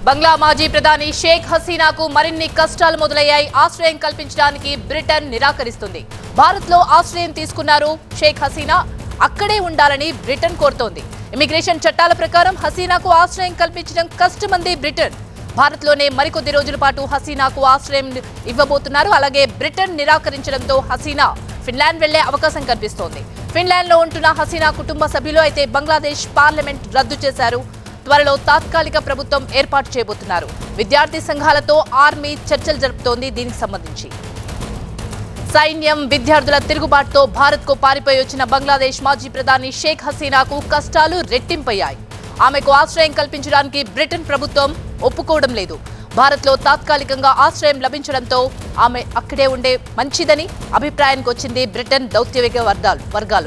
బంగ్లా మాజీ ప్రధాని షేక్ హసీనాకు మరిన్ని కష్టాలు మొదలయ్యాయి. ఆశ్రయం కల్పించడానికి బ్రిటన్ నిరాకరిస్తుంది. భారత్లో ఆశ్రయం తీసుకున్నారు షేక్ హసీనా, అక్కడే ఉండాలని బ్రిటన్ కోరుతోంది. ఇమిగ్రేషన్ చట్టాల ప్రకారం హసీనాకు ఆశ్రయం కల్పించడం కష్టమంది బ్రిటన్. భారత్లోనే మరికొద్ది రోజుల పాటు హసీనాకు ఆశ్రయం ఇవ్వబోతున్నారు. అలాగే బ్రిటన్ నిరాకరించడంతో హసీనా ఫిన్లాండ్ వెళ్లే అవకాశం కనిపిస్తోంది. ఫిన్లాండ్లో ఉంటున్న హసీనా కుటుంబ సభ్యులు అయితే బంగ్లాదేశ్ పార్లమెంట్ రద్దు చేశారు. త్వరలో తాత్కాలిక ప్రభుత్వం ఏర్పాటు చేయబోతున్నారు. విద్యార్థి సంఘాలతో ఆర్మీ చర్చలు జరుపుతోంది. దీనికి సంబంధించి సైన్యం విద్యార్థుల తిరుగుబాటుతో భారత్కు పారిపోయి వచ్చిన బంగ్లాదేశ్ మాజీ ప్రధాని షేక్ హసీనాకు కష్టాలు రెట్టింపయ్యాయి. ఆమెకు ఆశ్రయం కల్పించడానికి బ్రిటన్ ప్రభుత్వం ఒప్పుకోవడం లేదు. భారత్లో తాత్కాలికంగా ఆశ్రయం లభించడంతో ఆమె అక్కడే ఉండే మంచిదని అభిప్రాయానికి వచ్చింది బ్రిటన్ దౌత్యవేగ వర్గాలు.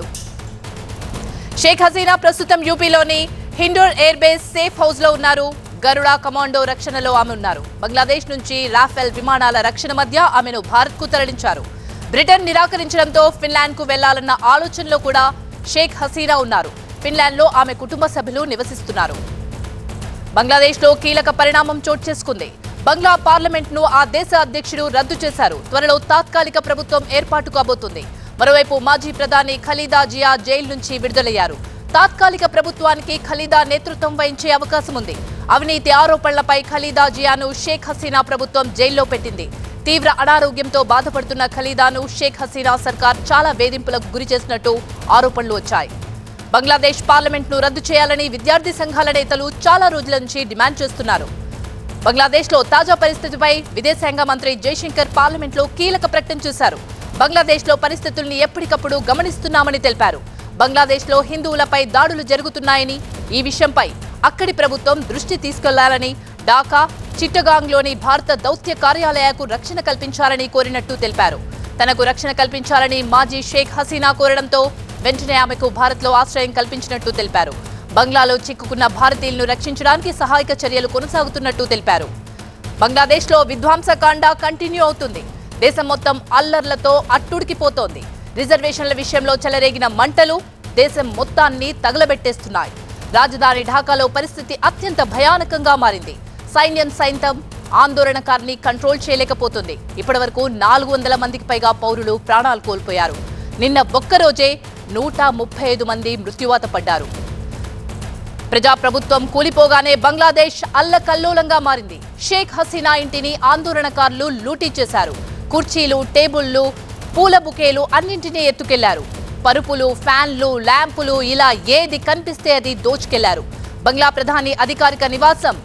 షేక్ హసీనా ప్రస్తుతం యూపీలోని Hindon air base safe house లో ఉన్నారు. గరుడ కమాండో రక్షణలో ఆమె ఉన్నారు. బంగ్లాదేశ్ నుంచి రాఫెల్ విమానాల రక్షణ మధ్య ఆమెను భారత్ కు తరలించారు. బ్రిటన్ నిరాకరించడంతో ఫిన్లాండ్ కు వెళ్లాలన్న ఆలోచనలో కూడా షేక్ హసీనా ఉన్నారు. ఫిన్లాండ్ లో ఆమె కుటుంబ సభ్యులు నివసిస్తున్నారు. బంగ్లాదేశ్ లో కీలక పరిణామం చోటు చేసుకుంది. బంగ్లా పార్లమెంట్ ను ఆ దేశ అధ్యక్షుడు రద్దు చేశారు. త్వరలో తాత్కాలిక ప్రభుత్వం ఏర్పాటు కాబోతుంది. మరోవైపు మాజీ ప్రధాని ఖలీదా జియా జైలు నుంచి విడుదలయ్యారు. తాత్కాలిక ప్రభుత్వానికి ఖలీదా నేతృత్వం వహించే అవకాశం ఉంది. అవినీతి ఆరోపణలపై ఖలీదా జియాను షేక్ హసీనా ప్రభుత్వం జైల్లో పెట్టింది. తీవ్ర అనారోగ్యంతో బాధపడుతున్న ఖలీదాను షేక్ హసీనా సర్కార్ చాలా వేధింపులకు గురి చేసినట్టు ఆరోపణలు వచ్చాయి. బంగ్లాదేశ్ పార్లమెంట్ ను రద్దు చేయాలని విద్యార్థి సంఘాల నేతలు చాలా రోజుల నుంచి డిమాండ్ చేస్తున్నారు. బంగ్లాదేశ్ లో తాజా పరిస్థితిపై విదేశాంగ మంత్రి జైశంకర్ పార్లమెంట్ లో కీలక ప్రకటన చేశారు. బంగ్లాదేశ్ లో పరిస్థితుల్ని ఎప్పటికప్పుడు గమనిస్తున్నామని తెలిపారు. బంగ్లాదేశ్ లో హిందువులపై దాడులు జరుగుతున్నాయని, ఈ విషయంపై అక్కడి ప్రభుత్వం దృష్టి తీసుకెళ్లాలని, ఢాకా చిట్టగాంగ్ లోని భారత దౌత్య కార్యాలయాలకు రక్షణ కల్పించాలని కోరినట్టు తెలిపారు. తనకు రక్షణ కల్పించాలని మాజీ షేక్ హసీనా కోరడంతో వెంటనే ఆమెకు భారత్లో ఆశ్రయం కల్పించినట్టు తెలిపారు. బంగ్లాలో చిక్కుకున్న భారతీయులను రక్షించడానికి సహాయక చర్యలు కొనసాగుతున్నట్టు తెలిపారు. బంగ్లాదేశ్ లో విధ్వంసకాండ కంటిన్యూ అవుతుంది. దేశం మొత్తం అల్లర్లతో అట్టుడికిపోతోంది. రిజర్వేషన్ల విషయంలో చెలరేగిన మంటలు దేశం మొత్తాన్ని తగలబెట్టేస్తున్నాయి. రాజధాని ఢాకాలో పరిస్థితి అత్యంత భయానకంగా మారింది. సైన్యం సైతం ఆందోళనకారిని కంట్రోల్ చేయలేకపోతుంది. ఇప్పటివరకు 400 మందికి పైగా పౌరులు ప్రాణాలు కోల్పోయారు. నిన్న ఒక్కరోజే 135 మంది మృత్యువాత పడ్డారు. ప్రజాప్రభుత్వం కూలిపోగానే బంగ్లాదేశ్ అల్లకల్లోలంగా మారింది. షేక్ హసీనా ఇంటిని ఆందోళనకారులు లూటీ చేశారు. కుర్చీలు, టేబుళ్లు, పూల బుకేలు అన్నింటినీ ఎత్తుకెళ్లారు. పరుపులు, ఫ్యాన్లు, ల్యాంపులు ఇలా ఏది కనిపిస్తే అది దోచుకెళ్లారు. బంగ్లా ప్రధాని అధికారిక నివాసం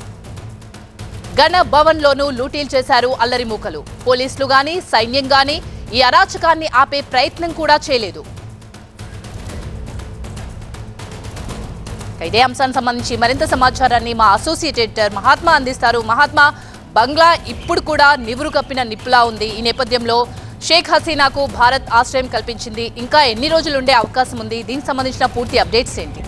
గణ భవన్ లోనూ లూటీలు చేశారు అల్లరి మూకలు. పోలీసులు గాని సైన్యం గాని ఈ అరాచకాన్ని ఆపే ప్రయత్నం కూడా చేయలేదు. ఇదే అంశానికి సంబంధించి మరింత సమాచారాన్ని మా అసోసియేట్ ఎడిటర్ మహాత్మా అందిస్తారు. మహాత్మా, బంగ్లా ఇప్పుడు కూడా నివురు కప్పిన నిప్పులా ఉంది. ఈ నేపథ్యంలో షేక్ హసీనాకు భారత్ ఆశ్రయం కల్పించింది. ఇంకా ఎన్ని రోజులు ఉండే అవకాశం ఉంది? దీనికి సంబంధించిన పూర్తి అప్డేట్స్ ఏంటి?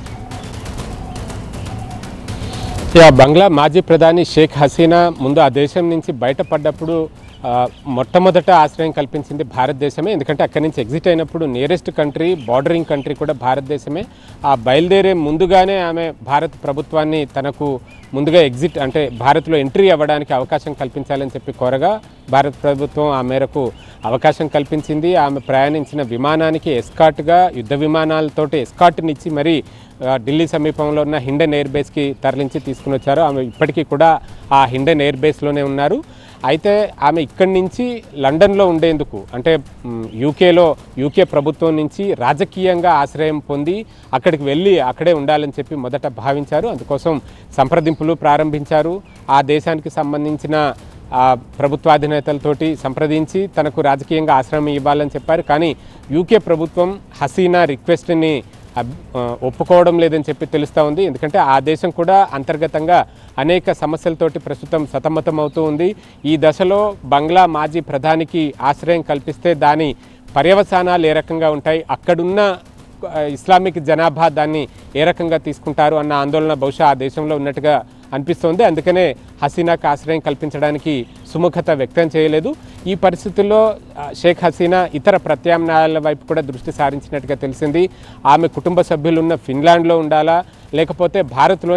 బంగ్లా మాజీ ప్రధాని షేక్ హసీనా ముందు ఆ దేశం నుంచి బయటపడ్డప్పుడు మొట్టమొదట ఆశ్రయం కల్పించింది భారతదేశమే. ఎందుకంటే అక్కడి నుంచి ఎగ్జిట్ అయినప్పుడు నియరెస్ట్ కంట్రీ, బార్డరింగ్ కంట్రీ కూడా భారతదేశమే. ఆ బయలుదేరే ముందుగానే ఆమె భారత ప్రభుత్వాన్ని తనకు ముందుగా ఎగ్జిట్ అంటే భారత్లో ఎంట్రీ అవ్వడానికి అవకాశం కల్పించాలని చెప్పి కోరగా భారత ప్రభుత్వం ఆ మేరకు అవకాశం కల్పించింది. ఆమె ప్రయాణించిన విమానానికి ఎస్కార్ట్గా యుద్ధ విమానాలతోటి ఎస్కార్ట్నిచ్చి మరీ ఢిల్లీ సమీపంలో ఉన్న హిండన్ ఎయిర్ బేస్కి తరలించి తీసుకుని వచ్చారు. ఆమె ఇప్పటికీ కూడా ఆ హిండన్ ఎయిర్ బేస్లోనే ఉన్నారు. అయితే ఆమె ఇక్కడి నుంచి లండన్లో ఉండేందుకు అంటే యూకే ప్రభుత్వం నుంచి రాజకీయంగా ఆశ్రయం పొంది అక్కడికి వెళ్ళి అక్కడే ఉండాలని చెప్పి మొదట భావించారు. అందుకోసం సంప్రదింపులు ప్రారంభించారు. ఆ దేశానికి సంబంధించిన ప్రభుత్వాధినేతలతోటి సంప్రదించి తనకు రాజకీయంగా ఆశ్రయం ఇవ్వాలని చెప్పారు. కానీ యూకే ప్రభుత్వం హసీనా రిక్వెస్ట్ని ఒప్పుకోవడం లేదని చెప్పి తెలుస్తూ ఉంది. ఎందుకంటే ఆ దేశం కూడా అంతర్గతంగా అనేక సమస్యలతోటి ప్రస్తుతం సతమతం అవుతూ ఉంది. ఈ దశలో బంగ్లా మాజీ ప్రధానికి ఆశ్రయం కల్పిస్తే దాని పర్యవసానాలు ఏ రకంగా ఉంటాయి, అక్కడున్న ఇస్లామిక్ జనాభా దాన్ని ఏ రకంగా తీసుకుంటారు అన్న ఆందోళన బహుశా ఆ దేశంలో ఉన్నట్టుగా అనిపిస్తోంది. అందుకనే హసీనాకు ఆశ్రయం కల్పించడానికి సుముఖత వ్యక్తం చేయలేదు. ఈ పరిస్థితుల్లో షేక్ హసీనా ఇతర ప్రత్యామ్నాయాల వైపు కూడా దృష్టి సారించినట్టుగా తెలిసింది. ఆమె కుటుంబ సభ్యులున్న ఫిన్లాండ్లో ఉండాలా, లేకపోతే భారత్లోనే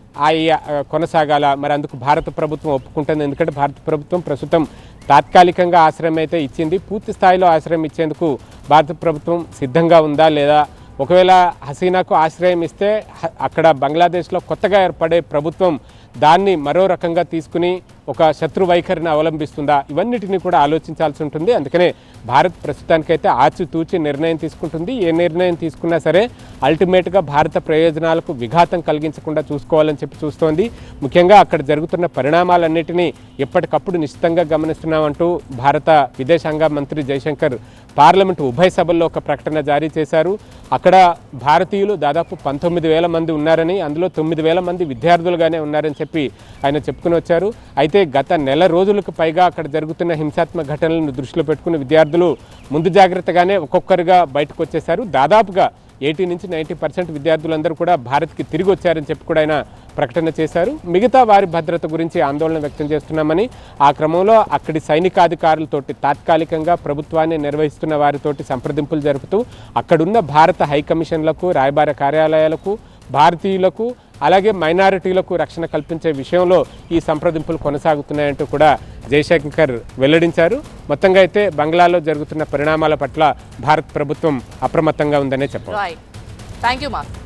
కొనసాగాల, మరి అందుకు భారత ప్రభుత్వం ఒప్పుకుంటుంది. ఎందుకంటే భారత ప్రభుత్వం ప్రస్తుతం తాత్కాలికంగా ఆశ్రయం అయితే ఇచ్చింది. పూర్తి స్థాయిలో ఆశ్రయం ఇచ్చేందుకు భారత ప్రభుత్వం సిద్ధంగా ఉందా లేదా? ఒకవేళ హసీనాకు ఆశ్రయం ఇస్తే అక్కడ బంగ్లాదేశ్లో కొత్తగా ఏర్పడే ప్రభుత్వం దాన్ని మరో రకంగా తీసుకుని ఒక శత్రు వైఖరిని అవలంబిస్తుందా? ఇవన్నిటిని కూడా ఆలోచించాల్సి ఉంటుంది. అందుకనే భారత్ ప్రస్తుతానికైతే ఆచితూచి నిర్ణయం తీసుకుంటుంది. ఏ నిర్ణయం తీసుకున్నా సరే అల్టిమేట్గా భారత ప్రయోజనాలకు విఘాతం కలిగించకుండా చూసుకోవాలని చెప్పి చూస్తోంది. ముఖ్యంగా అక్కడ జరుగుతున్న పరిణామాలన్నిటినీ ఎప్పటికప్పుడు నిశ్చితంగా గమనిస్తున్నామంటూ భారత విదేశాంగ మంత్రి జయశంకర్ పార్లమెంటు ఉభయ సభల్లో ఒక ప్రకటన జారీ చేశారు. అక్కడ భారతీయులు దాదాపు 19,000 మంది ఉన్నారని, అందులో 9,000 మంది విద్యార్థులుగానే ఉన్నారని చెప్పి ఆయన చెప్పుకుని వచ్చారు. అయితే గత నెల రోజులకు పైగా అక్కడ జరుగుతున్న హింసాత్మక ఘటనలను దృష్టిలో పెట్టుకుని విద్యార్థులు ముందు జాగ్రత్తగానే ఒక్కొక్కరుగా బయటకు వచ్చేశారు. దాదాపుగా 80 నుంచి 90% విద్యార్థులందరూ కూడా భారత్కి తిరిగి వచ్చారని చెప్పి కూడా ఆయన ప్రకటన చేశారు. మిగతా వారి భద్రత గురించి ఆందోళన వ్యక్తం చేస్తున్నామని, ఆ క్రమంలో అక్కడి సైనికాధికారులతోటి తాత్కాలికంగా ప్రభుత్వాన్ని నిర్వహిస్తున్న వారితోటి సంప్రదింపులు జరుపుతూ అక్కడున్న భారత హైకమిషన్లకు, రాయబార కార్యాలయాలకు, భారతీయులకు అలాగే మైనారిటీలకు రక్షణ కల్పించే విషయంలో ఈ సంప్రదింపులు కొనసాగుతున్నాయంటూ కూడా జయశంకర్ వెల్లడించారు. మొత్తంగా అయితే బంగ్లాలో జరుగుతున్న పరిణామాల పట్ల భారత ప్రభుత్వం అప్రమత్తంగా ఉందనే చెప్పాలి. Thank you mark.